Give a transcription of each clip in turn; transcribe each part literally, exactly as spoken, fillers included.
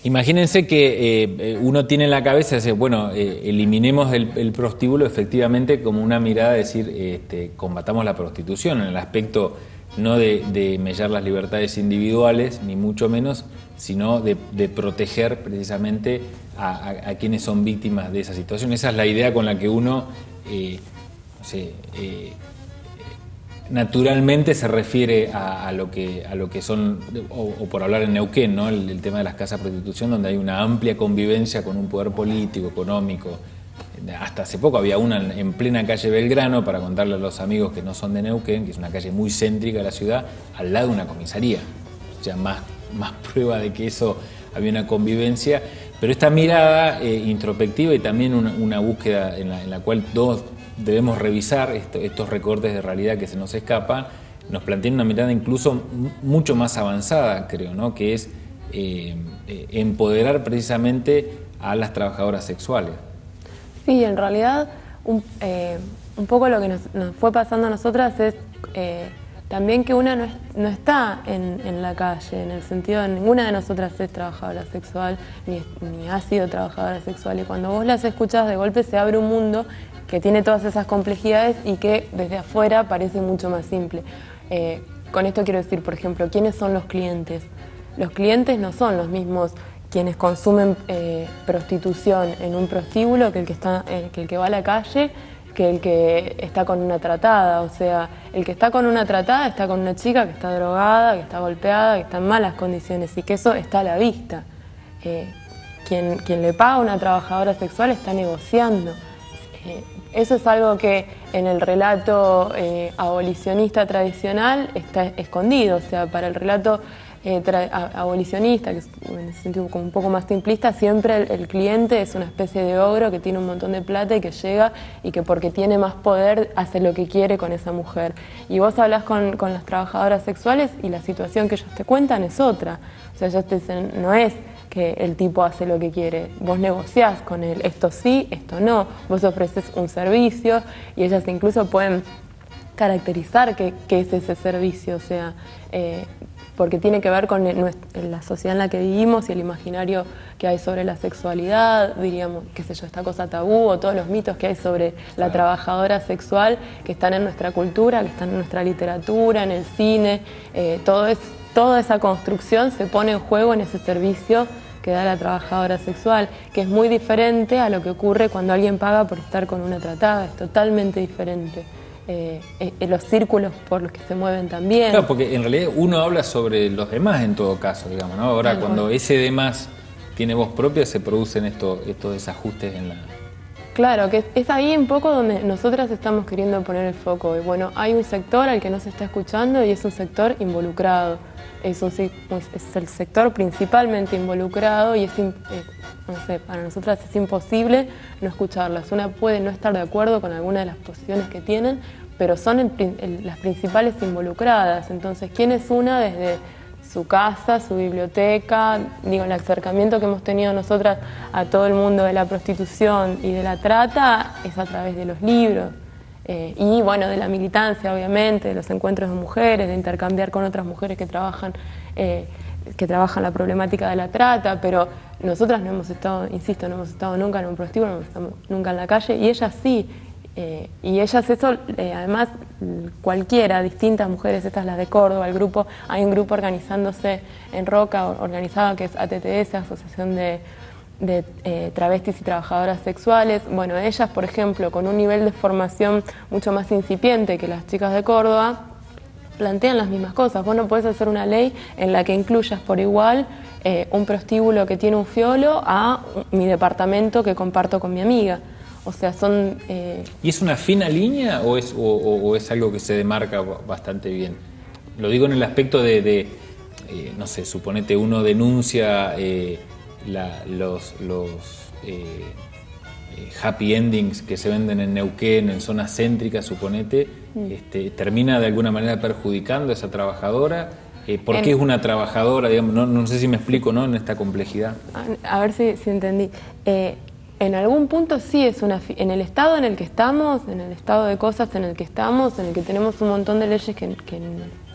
Imagínense que eh, uno tiene en la cabeza, dice, bueno, eh, eliminemos el, el prostíbulo efectivamente como una mirada de decir, este, combatamos la prostitución, en el aspecto no de, de mellar las libertades individuales, ni mucho menos, sino de, de proteger precisamente a, a, a quienes son víctimas de esa situación. Esa es la idea con la que uno, eh, no sé, eh, naturalmente se refiere a, a, lo que, a lo que son, o, o por hablar en Neuquén, ¿no? el, el tema de las casas de prostitución, donde hay una amplia convivencia con un poder político, económico. Hasta hace poco había una en, en plena calle Belgrano, para contarle a los amigos que no son de Neuquén, que es una calle muy céntrica de la ciudad, al lado de una comisaría. O sea, más, más prueba de que eso había una convivencia. Pero esta mirada eh, introspectiva y también una, una búsqueda en la, en la cual todos debemos revisar esto, estos recortes de realidad que se nos escapan, nos plantean una mirada incluso mucho más avanzada, creo, ¿no? Que es eh, eh, empoderar precisamente a las trabajadoras sexuales. Sí, en realidad un, eh, un poco lo que nos, nos fue pasando a nosotras es eh, también que una no, es, no está en, en la calle, en el sentido de ninguna de nosotras es trabajadora sexual, ni, ni ha sido trabajadora sexual, y cuando vos las escuchás de golpe se abre un mundo que tiene todas esas complejidades y que desde afuera parece mucho más simple. Eh, con esto quiero decir, por ejemplo, ¿quiénes son los clientes? Los clientes no son los mismos quienes consumen eh, prostitución en un prostíbulo que el que, está, eh, que el que va a la calle, que el que está con una tratada. O sea, el que está con una tratada está con una chica que está drogada, que está golpeada, que está en malas condiciones, y que eso está a la vista. Eh, quien, quien le paga a una trabajadora sexual está negociando. Eh, eso es algo que en el relato eh, abolicionista tradicional está escondido. O sea, para el relato eh, abolicionista, que es en ese sentido como un poco más simplista, siempre el, el cliente es una especie de ogro que tiene un montón de plata y que llega y que porque tiene más poder hace lo que quiere con esa mujer. Y vos hablás con, con las trabajadoras sexuales y la situación que ellos te cuentan es otra. O sea, ellos te dicen, no es que el tipo hace lo que quiere, vos negociás con él, esto sí, esto no, vos ofreces un servicio y ellas incluso pueden caracterizar qué, qué es ese servicio, o sea, eh, porque tiene que ver con el, la sociedad en la que vivimos y el imaginario que hay sobre la sexualidad, diríamos, qué sé yo, esta cosa tabú, o todos los mitos que hay sobre la trabajadora sexual que están en nuestra cultura, que están en nuestra literatura, en el cine, eh, todo es, toda esa construcción se pone en juego en ese servicio que da la trabajadora sexual, que es muy diferente a lo que ocurre cuando alguien paga por estar con una tratada, es totalmente diferente. Eh, eh, los círculos por los que se mueven también. Claro, porque en realidad uno habla sobre los demás en todo caso, digamos, ¿no? Ahora, cuando bueno. ese demás tiene voz propia, se producen estos, estos desajustes en la... Claro, que es ahí un poco donde nosotras estamos queriendo poner el foco. Y bueno, hay un sector al que no se está escuchando y es un sector involucrado. Es, un, es el sector principalmente involucrado y es, eh, no sé, para nosotras es imposible no escucharlas. Una puede no estar de acuerdo con alguna de las posiciones que tienen, pero son el, el, las principales involucradas. Entonces, ¿quién es una desde su casa, su biblioteca? Digo, el acercamiento que hemos tenido nosotras a todo el mundo de la prostitución y de la trata es a través de los libros. Eh, y bueno, de la militancia, obviamente, de los encuentros de mujeres, de intercambiar con otras mujeres que trabajan, eh, que trabajan la problemática de la trata, pero nosotras no hemos estado, insisto, no hemos estado nunca en un prostíbulo, no hemos estado nunca en la calle, y ellas sí, eh, y ellas eso, eh, además, cualquiera, distintas mujeres, estas las de Córdoba, el grupo, hay un grupo organizándose en Roca, organizado que es A T T S, Asociación de... de eh, travestis y trabajadoras sexuales. Bueno, ellas, por ejemplo, con un nivel de formación mucho más incipiente que las chicas de Córdoba, plantean las mismas cosas. Vos no podés hacer una ley en la que incluyas por igual eh, un prostíbulo que tiene un fiolo a mi departamento que comparto con mi amiga. O sea, son... Eh... ¿Y es una fina línea o es, o, o, o es algo que se demarca bastante bien? Lo digo en el aspecto de, de eh, no sé, suponete uno denuncia... Eh, La, los, los eh, eh, happy endings que se venden en Neuquén, en zonas céntricas, suponete, mm. este, termina de alguna manera perjudicando a esa trabajadora. Eh, ¿Por en, qué es una trabajadora? Digamos, no, no sé si me explico, ¿no? En esta complejidad. A, a ver si, si entendí. Eh, en algún punto sí es una... En el estado en el que estamos, en el estado de cosas en el que estamos, en el que tenemos un montón de leyes que, que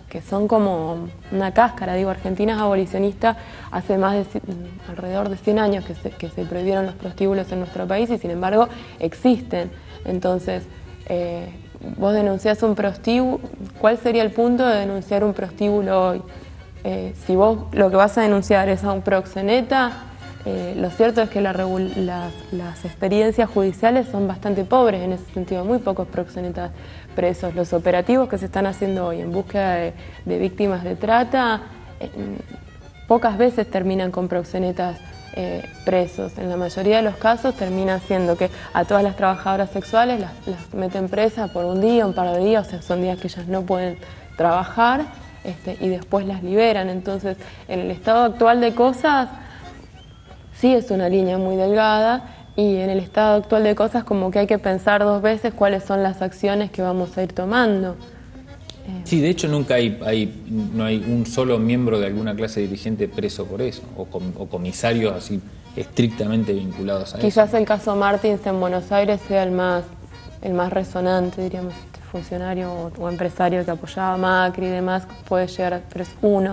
que son como una cáscara. Digo, Argentina es abolicionista hace más de alrededor de cien años que se, que se prohibieron los prostíbulos en nuestro país y sin embargo existen. Entonces, eh, vos denunciás un prostíbulo, ¿cuál sería el punto de denunciar un prostíbulo hoy? Eh, si vos lo que vas a denunciar es a un proxeneta, eh, lo cierto es que la las, las experiencias judiciales son bastante pobres en ese sentido, muy pocos proxenetas presos. Los operativos que se están haciendo hoy en búsqueda de, de víctimas de trata, eh, pocas veces terminan con proxenetas eh, presos. En la mayoría de los casos termina siendo que a todas las trabajadoras sexuales las, las meten presas por un día, un par de días, o sea, son días que ellas no pueden trabajar. Este, y después las liberan. Entonces, en el estado actual de cosas, sí es una línea muy delgada, y en el estado actual de cosas como que hay que pensar dos veces cuáles son las acciones que vamos a ir tomando. Sí, de hecho nunca hay, hay, no hay un solo miembro de alguna clase dirigente preso por eso, o, com, o comisarios así estrictamente vinculados a Quizás eso. Quizás el caso Martins en Buenos Aires sea el más, el más resonante, diríamos. Funcionario o, o empresario que apoyaba a Macri y demás, puede llegar a, pero es uno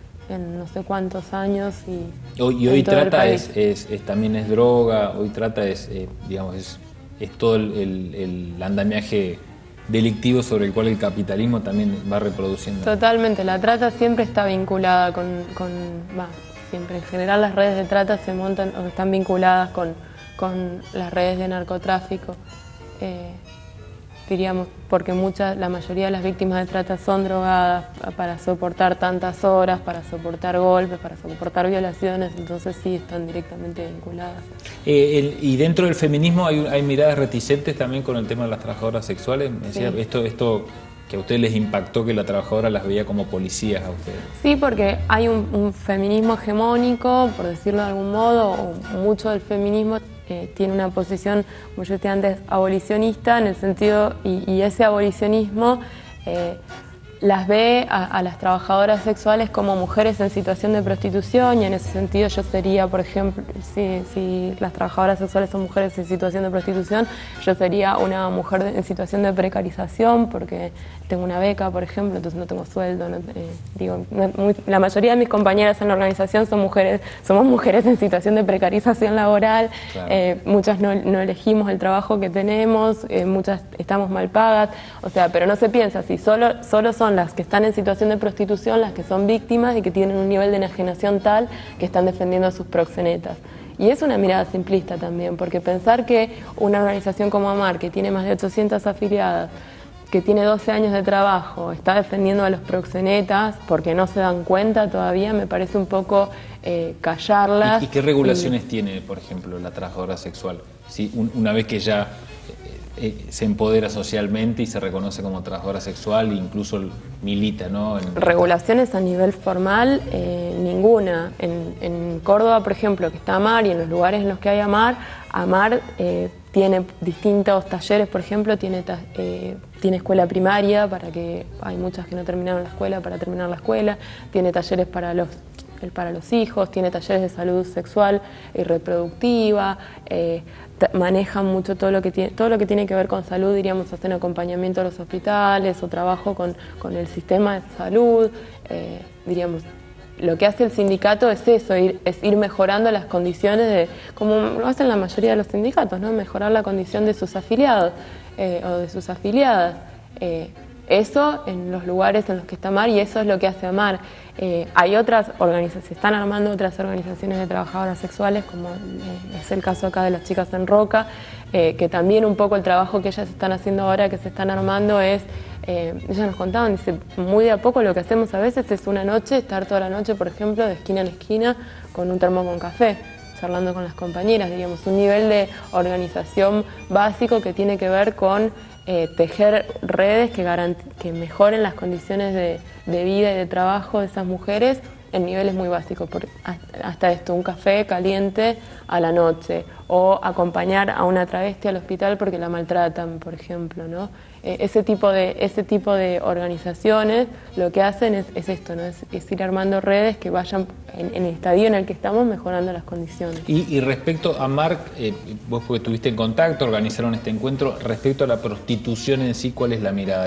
en no sé cuántos años. Y hoy, y hoy trata es, es, es también es droga, hoy trata es, eh, digamos, es, es todo el, el, el andamiaje delictivo sobre el cual el capitalismo también va reproduciendo. Totalmente, la trata siempre está vinculada con, con bah, siempre, en general las redes de trata se montan o están vinculadas con, con las redes de narcotráfico. Eh, diríamos, porque muchas, la mayoría de las víctimas de trata son drogadas para soportar tantas horas, para soportar golpes, para soportar violaciones, entonces sí están directamente vinculadas. Eh, el, y dentro del feminismo hay, hay miradas reticentes también con el tema de las trabajadoras sexuales. Me decía, sí. esto, esto que a ustedes les impactó que la trabajadora las veía como policías a ustedes. Sí, porque hay un, un feminismo hegemónico, por decirlo de algún modo, o mucho del feminismo Eh, tiene una posición, como yo decía antes, abolicionista, en el sentido, y, y ese abolicionismo eh, las ve a, a las trabajadoras sexuales como mujeres en situación de prostitución, y en ese sentido yo sería, por ejemplo, si, si las trabajadoras sexuales son mujeres en situación de prostitución, yo sería una mujer de, en situación de precarización, porque tengo una beca, por ejemplo, entonces no tengo sueldo. No, eh, digo, muy, la mayoría de mis compañeras en la organización son mujeres, somos mujeres en situación de precarización laboral, claro. eh, muchas no, no elegimos el trabajo que tenemos, eh, muchas estamos mal pagas, o sea, pero no se piensa si solo, solo son las que están en situación de prostitución las que son víctimas y que tienen un nivel de enajenación tal que están defendiendo a sus proxenetas. Y es una mirada simplista también, porque pensar que una organización como AMAR, que tiene más de ochocientas afiliadas, que tiene doce años de trabajo, está defendiendo a los proxenetas porque no se dan cuenta todavía, me parece un poco eh, callarlas. ¿Y, y qué regulaciones y... tiene, por ejemplo, la trabajadora sexual? ¿Sí? Un, una vez que ya eh, eh, se empodera socialmente y se reconoce como trabajadora sexual e incluso milita, ¿no? En... Regulaciones a nivel formal, eh, ninguna. En, en Córdoba, por ejemplo, que está AMAR, y en los lugares en los que hay AMAR, AMAR eh, tiene distintos talleres, por ejemplo, tiene, eh, tiene escuela primaria, para que hay muchas que no terminaron la escuela, para terminar la escuela, tiene talleres para los, para los hijos, tiene talleres de salud sexual y reproductiva, eh, manejan mucho todo lo, que tiene, todo lo que tiene que ver con salud, diríamos, hacen acompañamiento a los hospitales o trabajo con, con el sistema de salud, eh, diríamos. Lo que hace el sindicato es eso, ir, es ir mejorando las condiciones, de, como lo hacen la mayoría de los sindicatos, ¿no? Mejorar la condición de sus afiliados eh, o de sus afiliadas. Eh, eso en los lugares en los que está AMAR, y eso es lo que hace AMAR. Eh, hay otras organizaciones, se están armando otras organizaciones de trabajadoras sexuales, como eh, es el caso acá de las chicas en Roca, eh, que también un poco el trabajo que ellas están haciendo ahora, que se están armando, es, eh, ellas nos contaban, dice, muy de a poco lo que hacemos a veces es una noche, estar toda la noche, por ejemplo, de esquina en esquina, con un termo con café, charlando con las compañeras, digamos, un nivel de organización básico que tiene que ver con Eh, tejer redes que, que mejoren las condiciones de, de vida y de trabajo de esas mujeres en niveles muy básicos, por, hasta esto, un café caliente a la noche, o acompañar a una travesti al hospital porque la maltratan, por ejemplo, ¿no? Eh, ese tipo de, ese tipo de organizaciones lo que hacen es, es esto, ¿no? Es, es ir armando redes que vayan en, en el estadio en el que estamos mejorando las condiciones. Y, y respecto a Marc, eh, vos porque estuviste en contacto, organizaron este encuentro, respecto a la prostitución en sí, ¿cuál es la mirada? ¿Es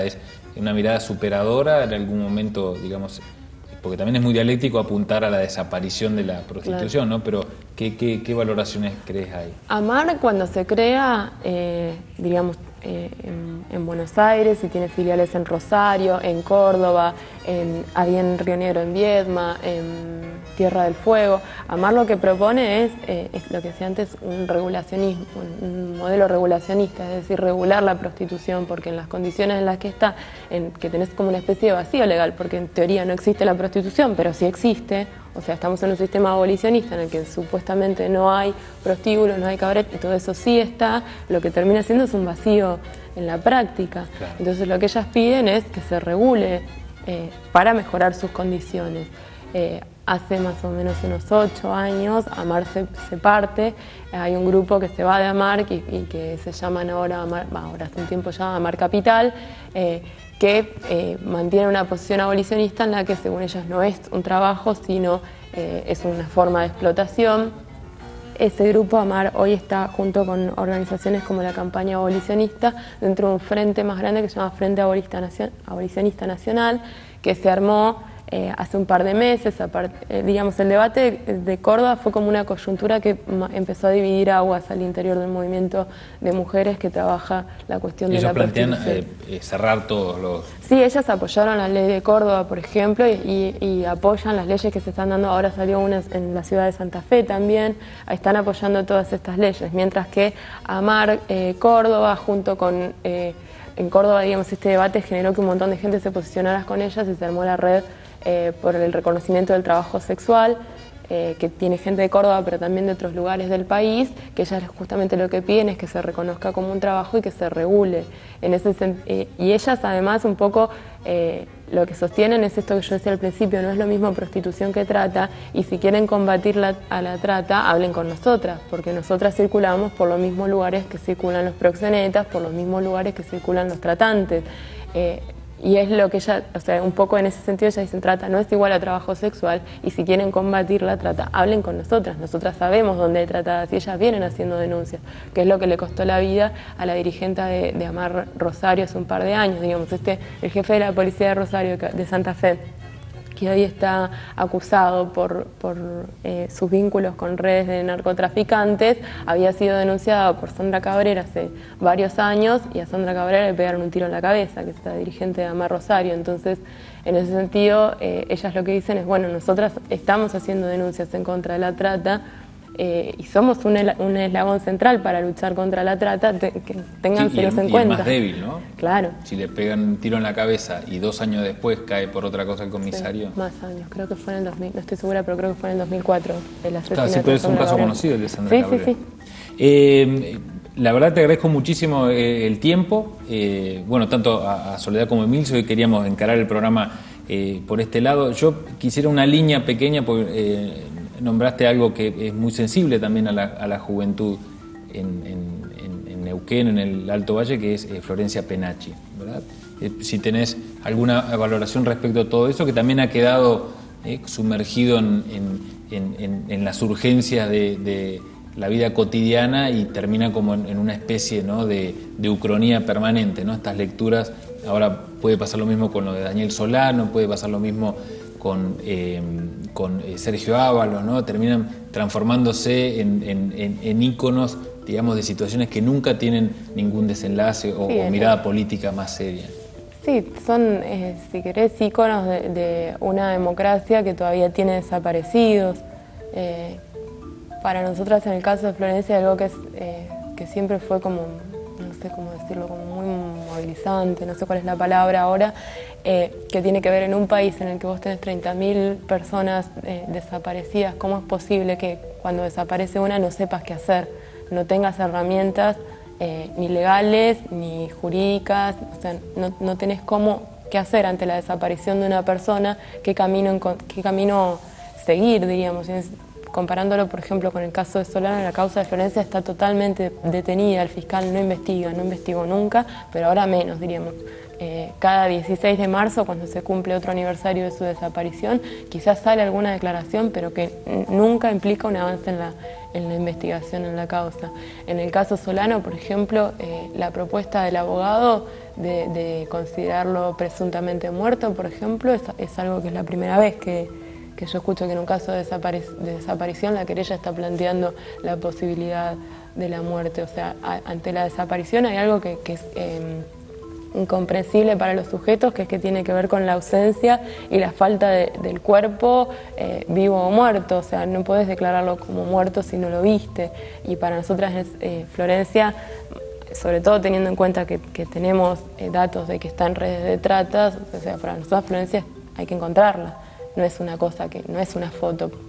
una mirada superadora en algún momento, digamos, porque también es muy dialéctico apuntar a la desaparición de la prostitución, claro, ¿no? Pero ¿qué, qué, qué valoraciones crees ahí? AMAR, cuando se crea, eh, digamos, eh, en, en Buenos Aires, y tiene filiales en Rosario, en Córdoba, en, había en Río Negro, en Viedma, en Tierra del Fuego. AMAR lo que propone es, eh, es lo que decía antes, un regulacionismo, un, un modelo regulacionista, es decir, regular la prostitución, porque en las condiciones en las que está, en que tenés como una especie de vacío legal, porque en teoría no existe la prostitución, pero sí existe. O sea, estamos en un sistema abolicionista en el que supuestamente no hay prostíbulos, no hay cabaret, y todo eso sí está, lo que termina siendo es un vacío en la práctica. Claro. Entonces lo que ellas piden es que se regule eh, para mejorar sus condiciones. Eh, hace más o menos unos ocho años AMAR se, se parte, hay un grupo que se va de AMAR y, y que se llaman ahora, AMAR, ahora hace un tiempo ya AMAR Capital, eh, que eh, mantiene una posición abolicionista en la que según ellas no es un trabajo, sino eh, es una forma de explotación. Ese grupo AMAR hoy está junto con organizaciones como la Campaña Abolicionista dentro de un frente más grande que se llama Frente Abolicionista Nacional, que se armó Eh, hace un par de meses. Apart, eh, digamos, el debate de, de Córdoba fue como una coyuntura que empezó a dividir aguas al interior del movimiento de mujeres que trabaja la cuestión de la prostitución. Ellos plantean eh, cerrar todos los... Sí, ellas apoyaron la ley de Córdoba, por ejemplo, y, y apoyan las leyes que se están dando. Ahora salió una en la ciudad de Santa Fe también, están apoyando todas estas leyes, mientras que AMAR eh, Córdoba, junto con... Eh, en Córdoba, digamos, este debate generó que un montón de gente se posicionara con ellas y se armó la red Eh, por el reconocimiento del trabajo sexual, eh, que tiene gente de Córdoba, pero también de otros lugares del país, que ellas justamente lo que piden es que se reconozca como un trabajo y que se regule. En ese eh, y ellas además un poco eh, lo que sostienen es esto que yo decía al principio, no es lo mismo prostitución que trata, y si quieren combatir la, a la trata, hablen con nosotras, porque nosotras circulamos por los mismos lugares que circulan los proxenetas, por los mismos lugares que circulan los tratantes. Eh, Y es lo que ella, o sea, un poco en ese sentido ella dice, trata no es igual a trabajo sexual, y si quieren combatir la trata, hablen con nosotras, nosotras sabemos dónde hay tratadas, y ellas vienen haciendo denuncias, que es lo que le costó la vida a la dirigente de, de AMAR Rosario hace un par de años, digamos, este, el jefe de la policía de Rosario, de Santa Fe, que hoy está acusado por, por eh, sus vínculos con redes de narcotraficantes, había sido denunciado por Sandra Cabrera hace varios años, y a Sandra Cabrera le pegaron un tiro en la cabeza, que es la dirigente de AMAR Rosario. Entonces, en ese sentido, eh, ellas lo que dicen es, bueno, nosotras estamos haciendo denuncias en contra de la trata, Eh, y somos un, un eslabón central para luchar contra la trata, te, que ténganselos sí, en y cuenta. el más débil, ¿no? Claro. Si le pegan un tiro en la cabeza y dos años después cae por otra cosa el comisario. Sí, más años, creo que fue en el dos mil, no estoy segura, pero creo que fue en el dos mil cuatro el asesinato. Claro, sí, pero es un caso Cabrera. conocido el de Sandra sí, Cabrera. Sí, sí, eh, La verdad te agradezco muchísimo eh, el tiempo, eh, bueno, tanto a, a Soledad como a Emilio, hoy queríamos encarar el programa eh, por este lado. Yo quisiera una línea pequeña, porque eh, nombraste algo que es muy sensible también a la, a la juventud en, en, en Neuquén, en el Alto Valle, que es eh, Florencia Penacchi, ¿verdad? Eh, si tenés alguna valoración respecto a todo eso, que también ha quedado eh, sumergido en, en, en, en las urgencias de, de la vida cotidiana y termina como en, en una especie, ¿no?, de, de ucronía permanente, ¿no? Estas lecturas, ahora puede pasar lo mismo con lo de Daniel Solano, puede pasar lo mismo con, eh, con Sergio Ábalos, ¿no? Terminan transformándose en, en, en, en íconos, digamos, de situaciones que nunca tienen ningún desenlace o, sí, o mirada política más seria. Sí, son, eh, si querés, íconos de, de una democracia que todavía tiene desaparecidos. Eh, para nosotras, en el caso de Florencia, algo que, es, eh, que siempre fue como, no sé cómo decirlo, como muy movilizante, no sé cuál es la palabra ahora, eh, que tiene que ver en un país en el que vos tenés treinta mil personas eh, desaparecidas. ¿Cómo es posible que cuando desaparece una no sepas qué hacer, no tengas herramientas eh, ni legales ni jurídicas? O sea, no, no tenés cómo qué hacer ante la desaparición de una persona, qué camino, qué camino seguir, diríamos. Comparándolo, por ejemplo, con el caso de Solano, la causa de Florencia está totalmente detenida, el fiscal no investiga, no investigó nunca, pero ahora menos, diríamos. eh, cada dieciséis de marzo, cuando se cumple otro aniversario de su desaparición, quizás sale alguna declaración, pero que nunca implica un avance en la, en la investigación, en la causa. En el caso Solano, por ejemplo, eh, la propuesta del abogado de, de considerarlo presuntamente muerto, por ejemplo, es, es algo que es la primera vez que, que yo escucho que en un caso de, desapari de desaparición la querella está planteando la posibilidad de la muerte. O sea, a, ante la desaparición hay algo que, que es eh, incomprensible para los sujetos, que es que tiene que ver con la ausencia y la falta de, del cuerpo eh, vivo o muerto. O sea, no podés declararlo como muerto si no lo viste. Y para nosotras es, eh, Florencia, sobre todo teniendo en cuenta que, que tenemos eh, datos de que está en redes de trata, o sea, para nosotras Florencia hay que encontrarla. No es una cosa que, no es una foto. Eh,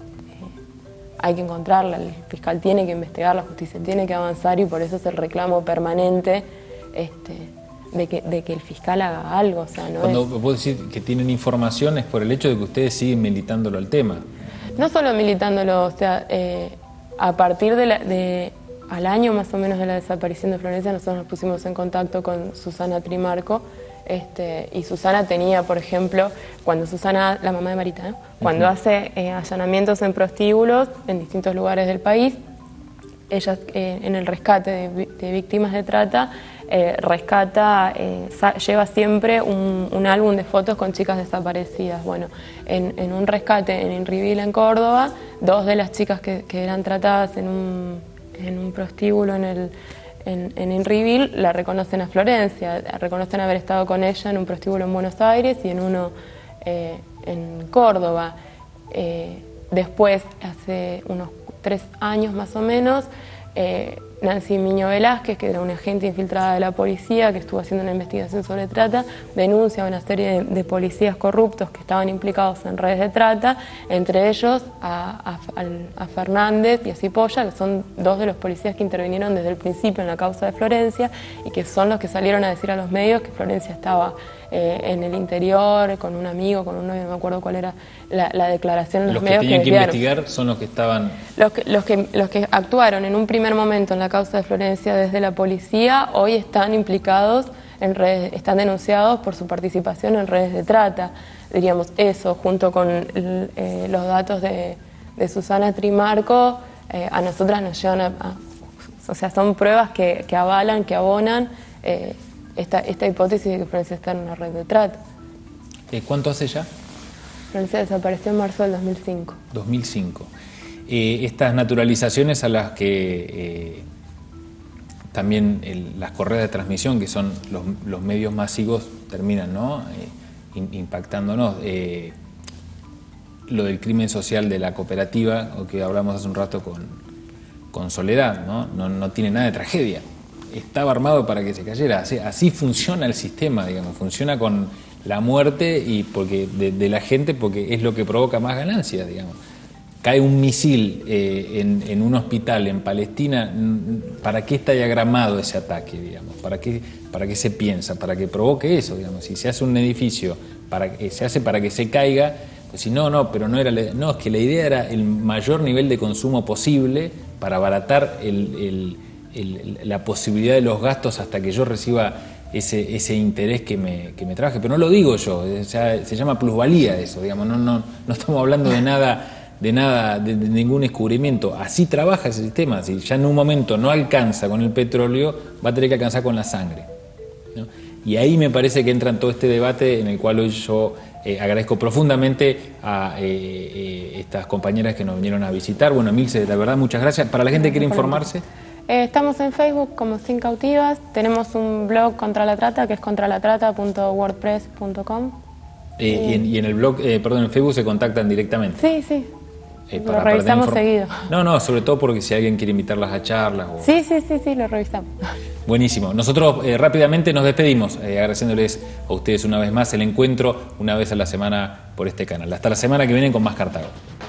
hay que encontrarla, el fiscal tiene que investigar, la justicia tiene que avanzar, y por eso es el reclamo permanente este, de, que, de que el fiscal haga algo. O sea, no Cuando es... puedo decir que tienen información es por el hecho de que ustedes siguen militándolo al tema. No solo militándolo, o sea, eh, a partir de, la, de al año más o menos de la desaparición de Florencia, nosotros nos pusimos en contacto con Susana Trimarco. Este, y Susana tenía, por ejemplo, cuando Susana, la mamá de Marita, ¿no? Cuando uh-huh. hace eh, allanamientos en prostíbulos en distintos lugares del país, ella eh, en el rescate de, de víctimas de trata, eh, rescata, eh, lleva siempre un, un álbum de fotos con chicas desaparecidas. Bueno, en, en un rescate en Inrivil, en Córdoba, dos de las chicas que, que eran tratadas en un, en un prostíbulo en el... En, en Inrivil la reconocen a Florencia, reconocen haber estado con ella en un prostíbulo en Buenos Aires y en uno eh, en Córdoba. Eh, después, hace unos tres años más o menos, eh, Nancy Miño Velázquez, que era una agente infiltrada de la policía que estuvo haciendo una investigación sobre trata, denuncia a una serie de, de policías corruptos que estaban implicados en redes de trata, entre ellos a, a, a Fernández y a Cipolla, que son dos de los policías que intervinieron desde el principio en la causa de Florencia y que son los que salieron a decir a los medios que Florencia estaba eh, en el interior con un amigo, con un novio, no me acuerdo cuál era la, la declaración en los, los medios. Los que tenían que, que investigar son los que estaban... Los que, los, que, los que actuaron en un primer momento en la causa de Florencia desde la policía, hoy están implicados en redes, están denunciados por su participación en redes de trata. Diríamos eso, junto con el, eh, los datos de, de Susana Trimarco, eh, a nosotras nos llevan a, a... O sea, son pruebas que, que avalan, que abonan eh, esta, esta hipótesis de que Florencia está en una red de trata. Eh, ¿Cuánto hace ya? Florencia desapareció en marzo del dos mil cinco. dos mil cinco. Eh, estas naturalizaciones a las que eh, también el, las correas de transmisión, que son los, los medios masivos, terminan, ¿no? eh, in, impactándonos. Eh, lo del crimen social de la cooperativa, o que hablamos hace un rato con, con Soledad, ¿no? No, no tiene nada de tragedia. Estaba armado para que se cayera. Así, así funciona el sistema, digamos. Funciona con la muerte y porque de, de la gente, porque es lo que provoca más ganancias, digamos. Cae un misil eh, en, en un hospital en Palestina, ¿para qué está diagramado ese ataque, digamos? ¿Para qué, para qué se piensa? Para que provoque eso, digamos. Si se hace un edificio, para, eh, se hace para que se caiga, pues si no, no, pero no era, la, no, es que la idea era el mayor nivel de consumo posible para abaratar el, el, el, la posibilidad de los gastos hasta que yo reciba ese, ese interés que me, que me trabaje. Pero no lo digo yo, o sea, se llama plusvalía eso, digamos, no, no, no estamos hablando de nada... de nada, de, de ningún descubrimiento. Así trabaja ese sistema. Si ya en un momento no alcanza con el petróleo, va a tener que alcanzar con la sangre, ¿no? Y ahí me parece que entra en todo este debate en el cual hoy yo eh, agradezco profundamente a eh, eh, estas compañeras que nos vinieron a visitar. Bueno, Emilce, la verdad, muchas gracias. Para la gente que quiere informarse... Eh, estamos en Facebook como Sin Cautivas. Tenemos un blog contra la trata, que es contralatrata punto wordpress punto com. Eh, y, en, y en el blog, eh, perdón, en Facebook se contactan directamente. Sí, sí. Eh, para, lo revisamos para seguido. No, no, sobre todo porque si alguien quiere invitarlas a charlas. O... Sí, sí, sí, sí, lo revisamos. Buenísimo. Nosotros eh, rápidamente nos despedimos, eh, agradeciéndoles a ustedes una vez más el encuentro, una vez a la semana por este canal. Hasta la semana que viene con más Cartago.